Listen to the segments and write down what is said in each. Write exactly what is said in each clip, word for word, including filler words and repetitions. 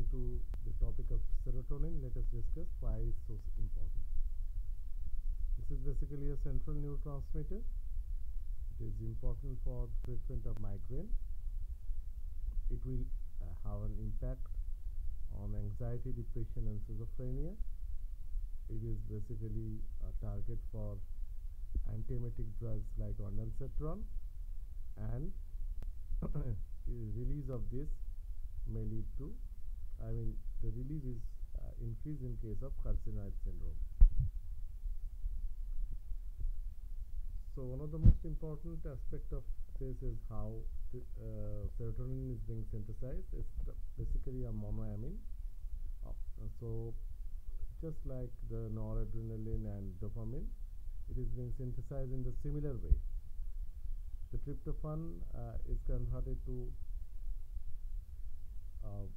to the topic of serotonin, let us discuss why it is so important. This is basically a central neurotransmitter. It is important for treatment of migraine. It will uh, have an impact on anxiety, depression and schizophrenia. It is basically a target for antiemetic drugs like ondansetron, and release of this may lead to, I mean, the release is uh, increased in case of carcinoid syndrome. So one of the most important aspect of this is how the, uh, serotonin is being synthesized. It's basically a monoamine. Uh, so just like the noradrenaline and dopamine, it is being synthesized in the similar way. The tryptophan uh, is converted to uh,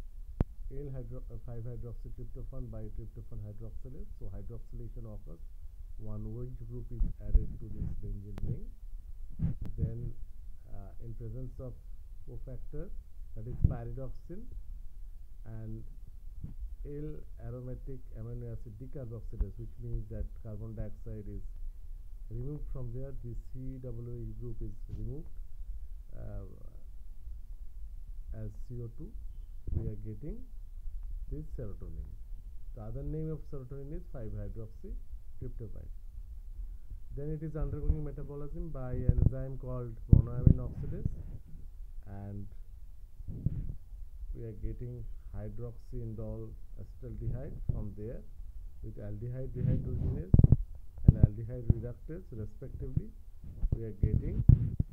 five hydroxytryptophan by tryptophan hydroxylase. So hydroxylation occurs. One O H group is added to this benzene ring. Then uh, in presence of cofactor, that is pyridoxine, and L-aromatic amino acid decarboxylase, which means that carbon dioxide is removed from there. This C O H group is removed uh, as C O two. We are getting this serotonin. The other name of serotonin is five hydroxytryptophan. Then it is undergoing metabolism by an enzyme called monoamine oxidase, and we are getting hydroxyindole acetaldehyde from there with aldehyde dehydrogenase and aldehyde reductase respectively. We are getting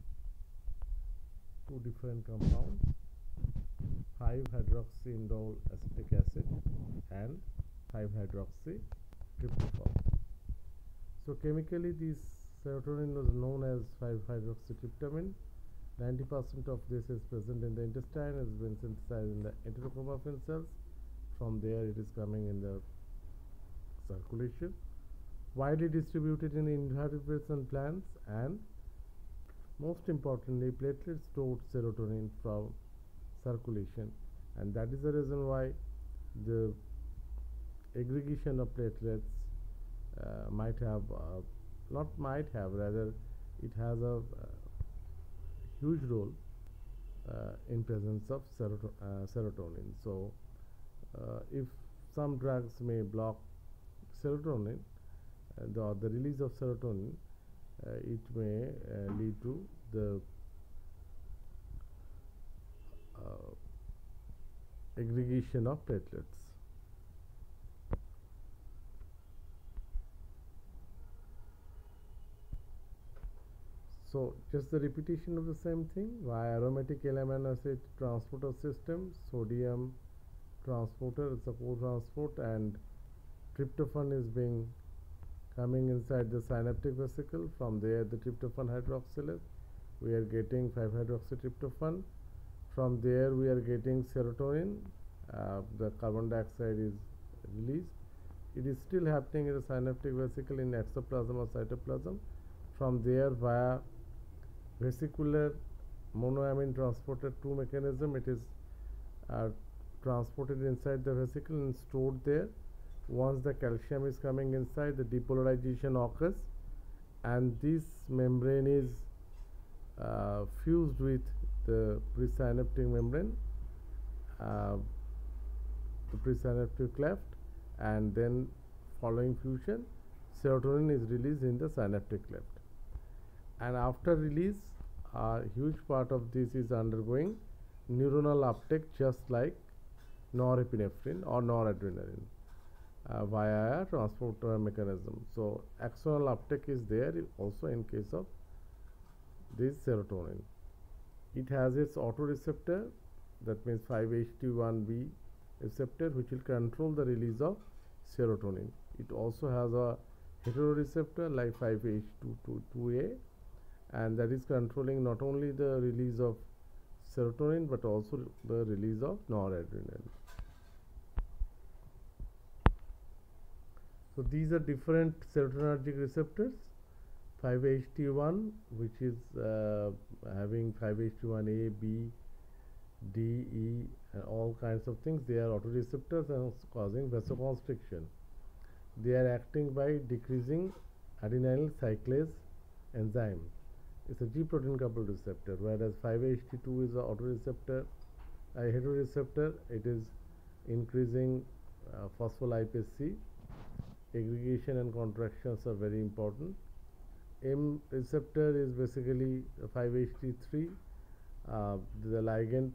two different compounds, five hydroxyindole acetic acid and five hydroxytryptophan. So chemically this serotonin was known as five hydroxytryptamine. ninety percent of this is present in the intestine, has been synthesized in the enterochromaffin cells. From there it is coming in the circulation, widely distributed in invertebrates and plants, and most importantly platelets stored serotonin from circulation, and that is the reason why the aggregation of platelets uh, might have uh, not might have rather it has a uh, huge role uh, in presence of seroto uh, serotonin. So uh, if some drugs may block serotonin, uh, the, the release of serotonin, uh, it may uh, lead to the uh, aggregation of platelets. So just the repetition of the same thing via aromatic amino acid transporter system. Sodium transporter is a co-transport, and tryptophan is being coming inside the synaptic vesicle. From there the tryptophan hydroxylase, we are getting five hydroxytryptophan. From there we are getting serotonin. Uh, the carbon dioxide is released. It is still happening in the synaptic vesicle in exoplasm or cytoplasm. From there via vesicular monoamine transporter two mechanism, it is uh, transported inside the vesicle and stored there. Once the calcium is coming inside, the depolarization occurs, and this membrane is uh, fused with the presynaptic membrane, uh, the presynaptic cleft, and then following fusion, serotonin is released in the synaptic cleft. And after release, a huge part of this is undergoing neuronal uptake, just like norepinephrine or noradrenaline uh, via a transporter mechanism. So axonal uptake is there also in case of this serotonin. It has its autoreceptor, that means five H T one B receptor, which will control the release of serotonin. It also has a heteroreceptor like five H two two A, and that is controlling not only the release of serotonin but also the release of noradrenaline. So these are different serotonergic receptors. five H T one, which is uh, having five H T one A, B, D, E, and all kinds of things. They are autoreceptors and causing vasoconstriction. They are acting by decreasing adenyl cyclase enzyme. It's a G protein coupled receptor, whereas five H T two is a autoreceptor, a heteroreceptor. It is increasing uh, phospholipase C. Aggregation and contractions are very important. M receptor is basically five H T three. Uh, the ligand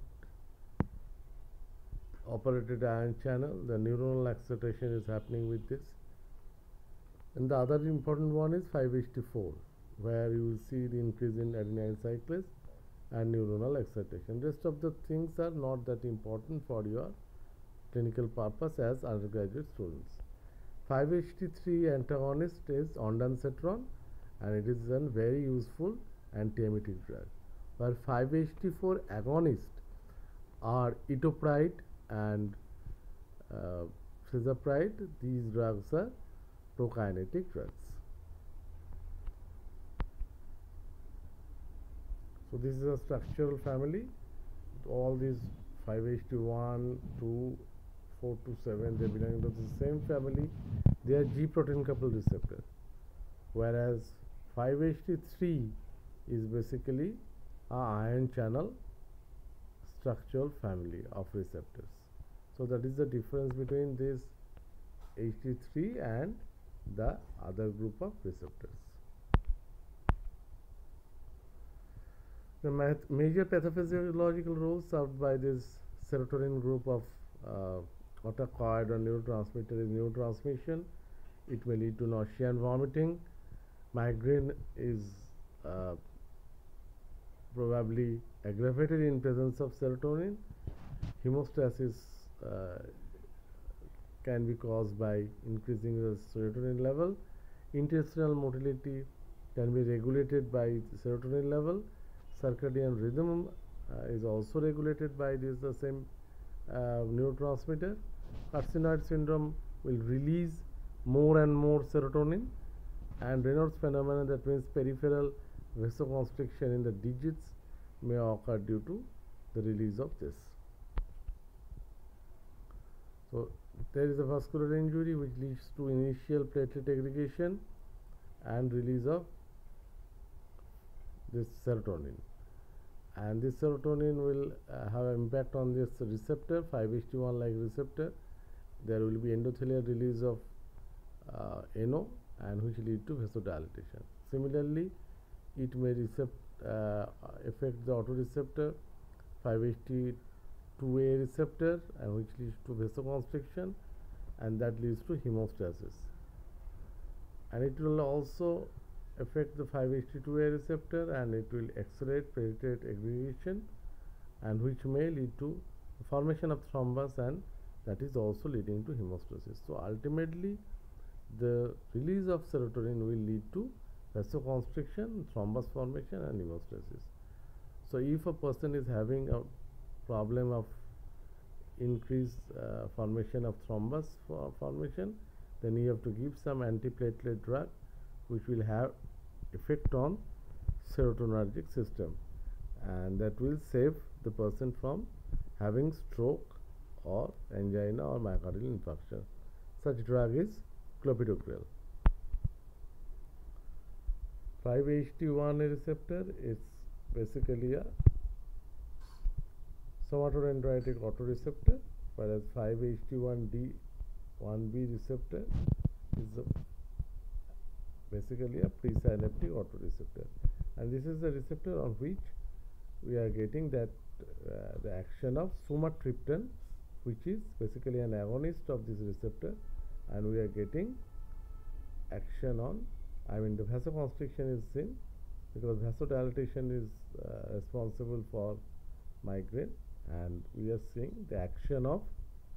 operated ion channel. The neuronal excitation is happening with this. And the other important one is five H T four, where you will see the increase in adenyl cyclase and neuronal excitation. Rest of the things are not that important for your clinical purpose as undergraduate students. five H T three antagonist is ondansetron, and it is a very useful antiemetic drug, while five H T four agonists are etopride and uh, cisapride. These drugs are prokinetic drugs. So this is a structural family. All these five H T one, two, four to seven, they belong to the same family. They are G protein coupled receptor, whereas five H T three is basically a ion channel structural family of receptors. So that is the difference between this H T three and the other group of receptors. The major pathophysiological roles served by this serotonin group of uh, autocoid or neurotransmitter is neurotransmission. It may lead to nausea and vomiting. Migraine is uh, probably aggravated in presence of serotonin. Hemostasis uh, can be caused by increasing the serotonin level. Intestinal motility can be regulated by the serotonin level. Circadian rhythm uh, is also regulated by this the same uh, neurotransmitter. Carcinoid syndrome will release more and more serotonin, and Raynaud's phenomenon, that means peripheral vasoconstriction in the digits, may occur due to the release of this. So there is a vascular injury which leads to initial platelet aggregation and release of this serotonin, and this serotonin will uh, have an impact on this receptor, five H T one like receptor. There will be endothelial release of uh, N O, and which lead to vasodilatation. Similarly, it may recept, uh, affect the autoreceptor five H T two A receptor, and which leads to vasoconstriction, and that leads to hemostasis. And it will also affect the five H T two A receptor, and it will accelerate platelet aggregation, and which may lead to formation of thrombus, and that is also leading to hemostasis. So ultimately, the release of serotonin will lead to vasoconstriction, thrombus formation, and hemostasis. So if a person is having a problem of increased uh, formation of thrombus for formation, then you have to give some antiplatelet drug which will have effect on serotonergic system, and that will save the person from having stroke or angina or myocardial infarction. Such drug is clopidogrel. five H T one receptor is basically a somatodendritic autoreceptor, whereas five H T one D one B receptor is a basically a presynaptic autoreceptor, and this is the receptor on which we are getting that uh, the action of sumatriptan, which is basically an agonist of this receptor, and we are getting action on, I mean the vasoconstriction is seen because vasodilatation is uh, responsible for migraine, and we are seeing the action of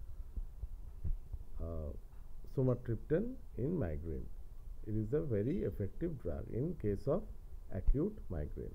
uh, sumatriptan in migraine. It is a very effective drug in case of acute migraine.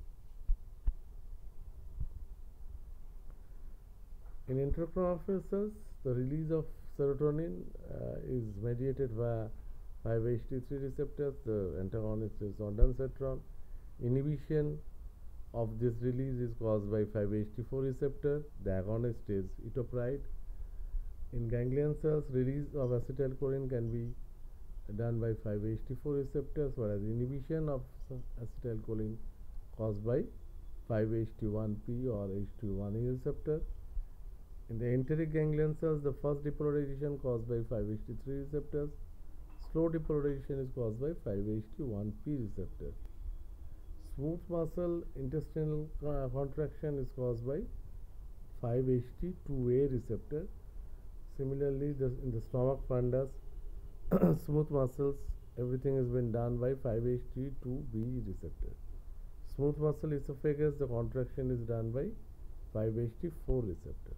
In intracriminal cells, the release of serotonin uh, is mediated by five H T three receptors. The antagonist is ondansetron. Inhibition of this release is caused by five H T four receptor. The agonist is etopride. In ganglion cells, release of acetylcholine can be done by five H T four receptors, whereas inhibition of acetylcholine caused by five H T one P or H T one E receptor. In the enteric ganglion cells, the first depolarization caused by five H T three receptors. Slow depolarization is caused by five H T one P receptor. Smooth muscle intestinal uh, contraction is caused by five H T two A receptor. Similarly, the, in the stomach fundus, smooth muscles, everything has been done by five H T two B receptor. Smooth muscle esophagus, the contraction is done by five H T four receptor.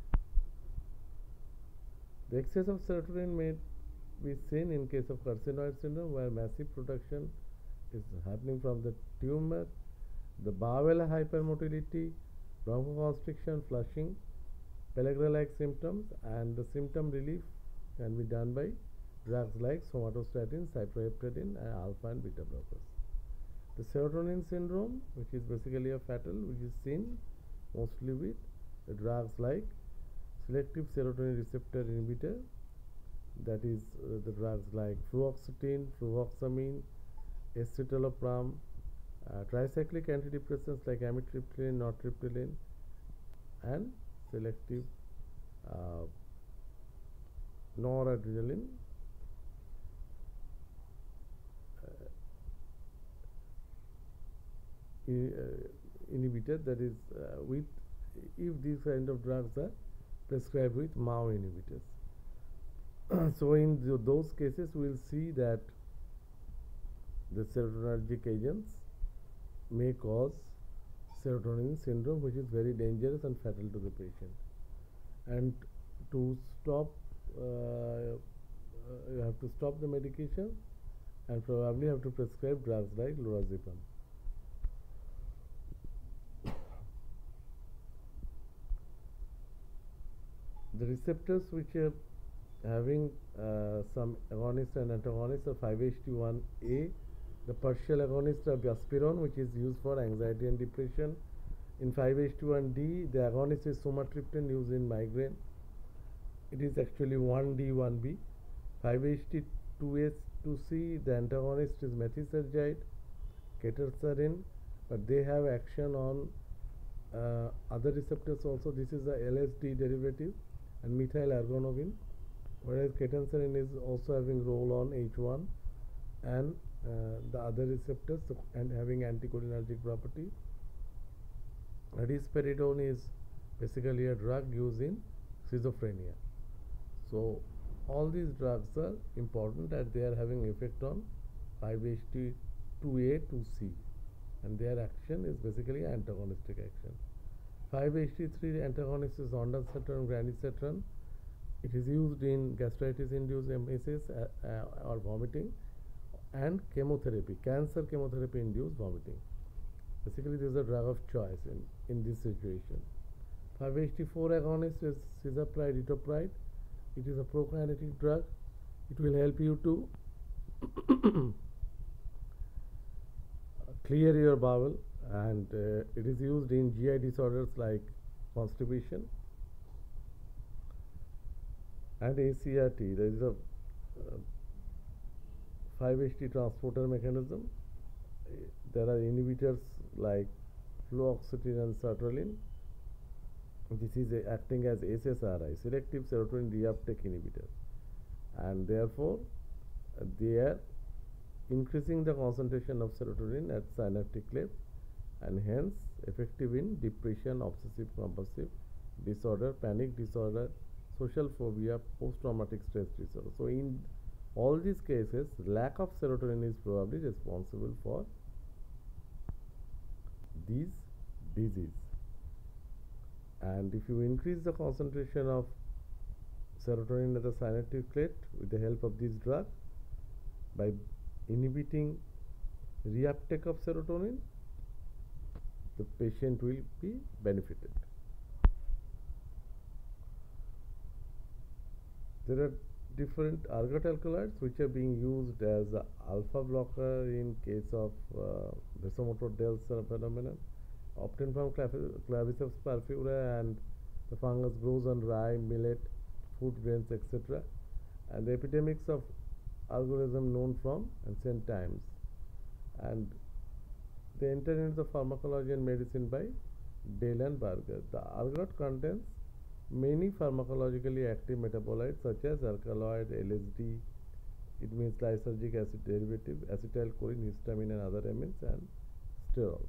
The excess of serotonin may be seen in case of carcinoid syndrome, where massive production is happening from the tumor. The bowel hypermotility, bronchoconstriction, flushing, pellagra-like symptoms, and the symptom relief can be done by drugs like somatostatin, cyproheptadine, and alpha and beta blockers. The serotonin syndrome, which is basically a fatal, which is seen mostly with the drugs like selective serotonin receptor inhibitor, that is uh, the drugs like fluoxetine, fluvoxamine, escitalopram, uh, tricyclic antidepressants like amitriptyline, nortriptyline, and selective uh, noradrenaline, uh, in, uh, inhibitor, that is uh, with if these kind of drugs are prescribed with M A O inhibitors. So in th those cases we will see that the serotonergic agents may cause serotonin syndrome, which is very dangerous and fatal to the patient. And to stop, uh, uh, you have to stop the medication and probably have to prescribe drugs like lorazepam. The receptors which are having uh, some agonist and antagonist of five H T one A, the partial agonist of buspirone, which is used for anxiety and depression. In five H T one D, the agonist is sumatriptan, used in migraine. It is actually one D one B. five H T two S two C, the antagonist is methysergide, ketersarin, but they have action on uh, other receptors also. This is the L S D derivative and methyl ergonovin, whereas ketensarin is also having role on H one and uh, the other receptors and having anticholinergic property. Risperidone is basically a drug used in schizophrenia. So all these drugs are important and they are having effect on five H T two A two C, and their action is basically antagonistic action. five H T three antagonist is ondansetron, granisetron. It is used in gastritis-induced emesis uh, uh, or vomiting, and chemotherapy, cancer chemotherapy-induced vomiting. Basically, this is a drug of choice in, in this situation. five H T four agonist is cisapride, etopride. It is a prokinetic drug. It will help you to clear your bowel, and uh, it is used in G I disorders like constipation and A C R T. There is a uh, five H T transporter mechanism. There are inhibitors like fluoxetine and sertraline. This is a, acting as S S R I, selective serotonin reuptake inhibitor, and therefore uh, they are increasing the concentration of serotonin at synaptic cleft, and hence effective in depression, obsessive compulsive disorder, panic disorder, social phobia, post-traumatic stress disorder. So in all these cases, lack of serotonin is probably responsible for these disease. And if you increase the concentration of serotonin at the synaptic cleft with the help of this drug, by inhibiting reuptake of serotonin, the patient will be benefited. There are different ergot alkaloids which are being used as a alpha blocker in case of uh, vasomotor Dell's phenomenon, obtained from Claviceps purpura, and the fungus grows on rye, millet, food grains, et cetera. And the epidemics of algorithm known from ancient times. And they enter into the pharmacology and medicine by Dale and Berger. The ergot contains many pharmacologically active metabolites such as alkaloid, L S D, it means lysergic acid derivative, acetylcholine, histamine, and other amines, and sterols.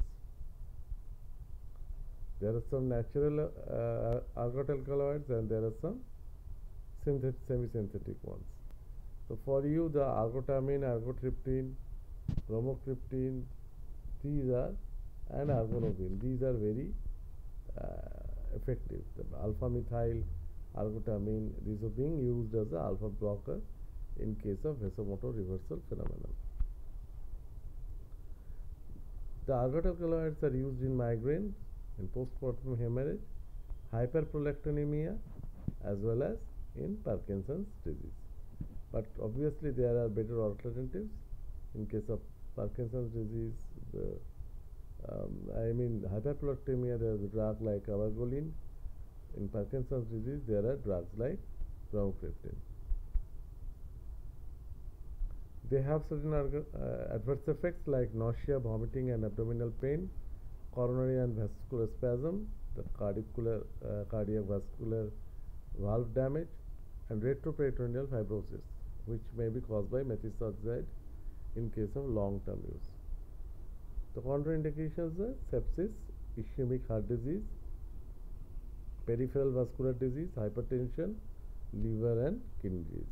There are some natural uh, ergot alkaloids, and there are some synthetic, semi-synthetic ones. So for you, the ergotamine, ergotryptin, bromocriptine, these are, and ergonovine, these are very uh, effective. The alpha methyl ergotamine, these are being used as an alpha blocker in case of vasomotor reversal phenomenon. The ergot alkaloids are used in migraine, in postpartum hemorrhage, hyperprolactinemia, as well as in Parkinson's disease. But obviously there are better alternatives. In case of Parkinson's disease, the um, I mean hyperprolactinemia, there is a drug like avagoline. In Parkinson's disease, there are drugs like bromocriptine. They have certain uh, adverse effects like nausea, vomiting, and abdominal pain, coronary and vascular spasm, the cardiac, uh, cardiac vascular valve damage, and retroperitoneal fibrosis, which may be caused by methotrexate in case of long-term use. The contraindications are sepsis, ischemic heart disease, peripheral vascular disease, hypertension, liver and kidney disease.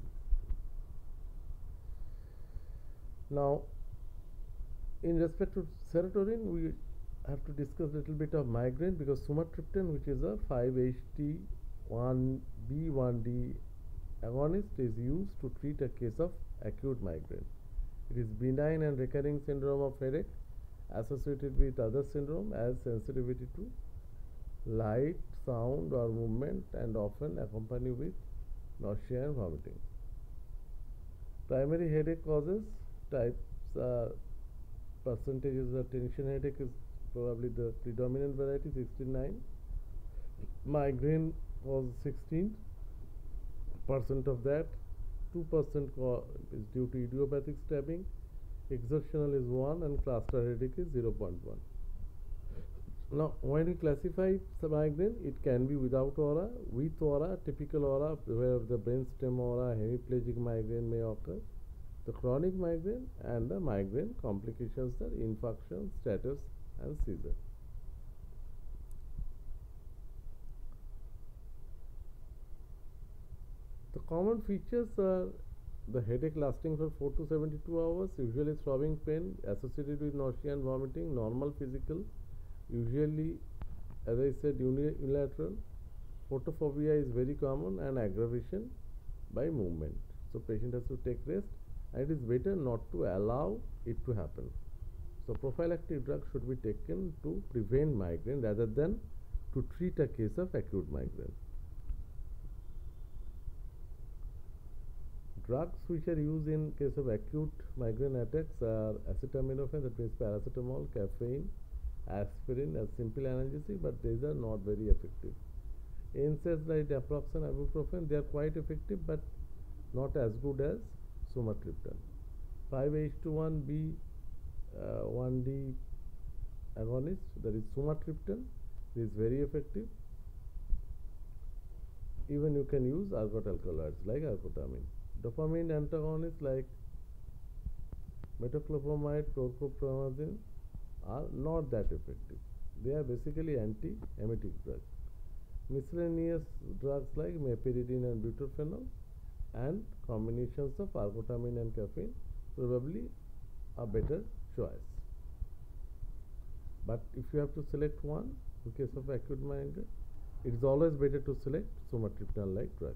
Now, in respect to serotonin, we have to discuss a little bit of migraine, because sumatriptan, which is a five H T one B one D agonist, is used to treat a case of acute migraine. It is benign and recurring syndrome of headache associated with other syndrome as sensitivity to light, sound or movement, and often accompanied with nausea and vomiting. Primary headache causes types are percentages of tension headache is probably the predominant variety, sixty-nine. Migraine was sixteen percent of that. two percent is due to idiopathic stabbing. Exertional is one, and cluster headache is zero point one. Now, when we classify the migraine, it can be without aura, with aura, typical aura, where the brainstem aura, hemiplegic migraine may occur. The chronic migraine and the migraine complications are infarction, status, and seizure. The common features are the headache lasting for four to seventy-two hours, usually throbbing pain associated with nausea and vomiting, normal physical, usually, as I said, unilateral. Photophobia is very common, and aggravation by movement. So patient has to take rest, and it is better not to allow it to happen. So prophylactic drugs should be taken to prevent migraine rather than to treat a case of acute migraine. Drugs which are used in case of acute migraine attacks are acetaminophen, that means paracetamol, caffeine, aspirin as simple analgesic, but these are not very effective. N SAIDs like naproxen, ibuprofen, they are quite effective but not as good as sumatriptan. five H two one B uh, one D agonist, that is sumatriptan, is very effective. Even you can use ergot alkaloids like ergotamine. Dopamine antagonists like metoclopramide, chlorpheniramine are not that effective. They are basically anti-emetic drugs. Miscellaneous drugs like meperidine and butorphanol and combinations of ergotamine and caffeine probably a better choice. But if you have to select one in case of acute migraine, it is always better to select sumatriptan like drug.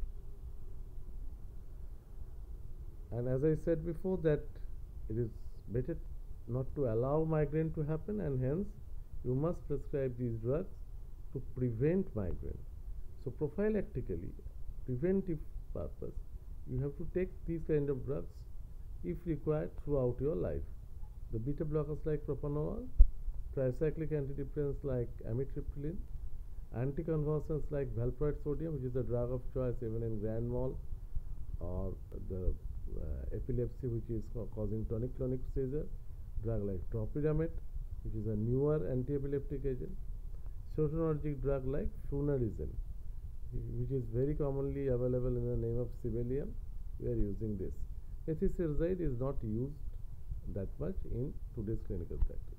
And as I said before, that it is better not to allow migraine to happen, and hence you must prescribe these drugs to prevent migraine. So prophylactically, preventive purpose, you have to take these kind of drugs if required throughout your life. The beta blockers like propranolol tricyclic antidepressants like amitriptyline, anticonvulsants like valproate sodium, which is the drug of choice even in grand mal, or the uh, epilepsy, which is causing tonic-clonic seizure, drug like topiramate, which is a newer anti-epileptic agent, serotonergic drug like flunarizine, which is very commonly available in the name of Sibelium. We are using this. Methotrexate is not used that much in today's clinical practice.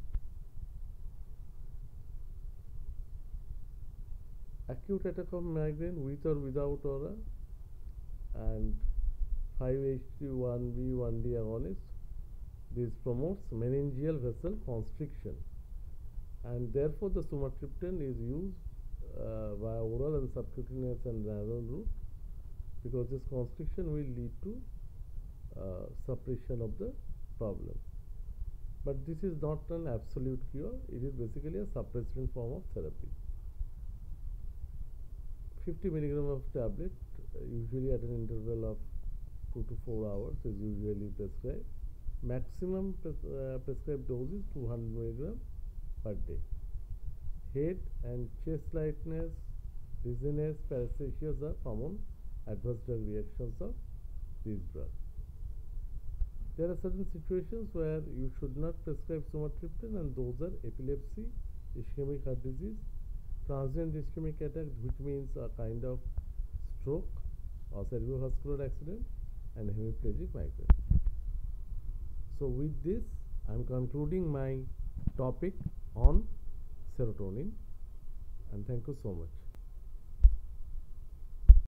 Acute attack of migraine with or without aura and five H T one B one D agonist. This promotes meningeal vessel constriction, and therefore the sumatriptan is used uh, via oral and subcutaneous and nasal route, because this constriction will lead to uh, suppression of the problem. But this is not an absolute cure, it is basically a suppressant form of therapy. fifty milligram of tablet, uh, usually at an interval of two to four hours, is usually prescribed. Maximum pres uh, prescribed dose is two hundred milligram per day. Head and chest lightness, dizziness, paresthesias are common adverse drug reactions of these drugs. There are certain situations where you should not prescribe sumatriptan, and those are epilepsy, ischemic heart disease, transient ischemic attack, which means a kind of stroke or cerebrovascular accident, and hemiplegic migraine. So with this, I am concluding my topic on serotonin, and thank you so much.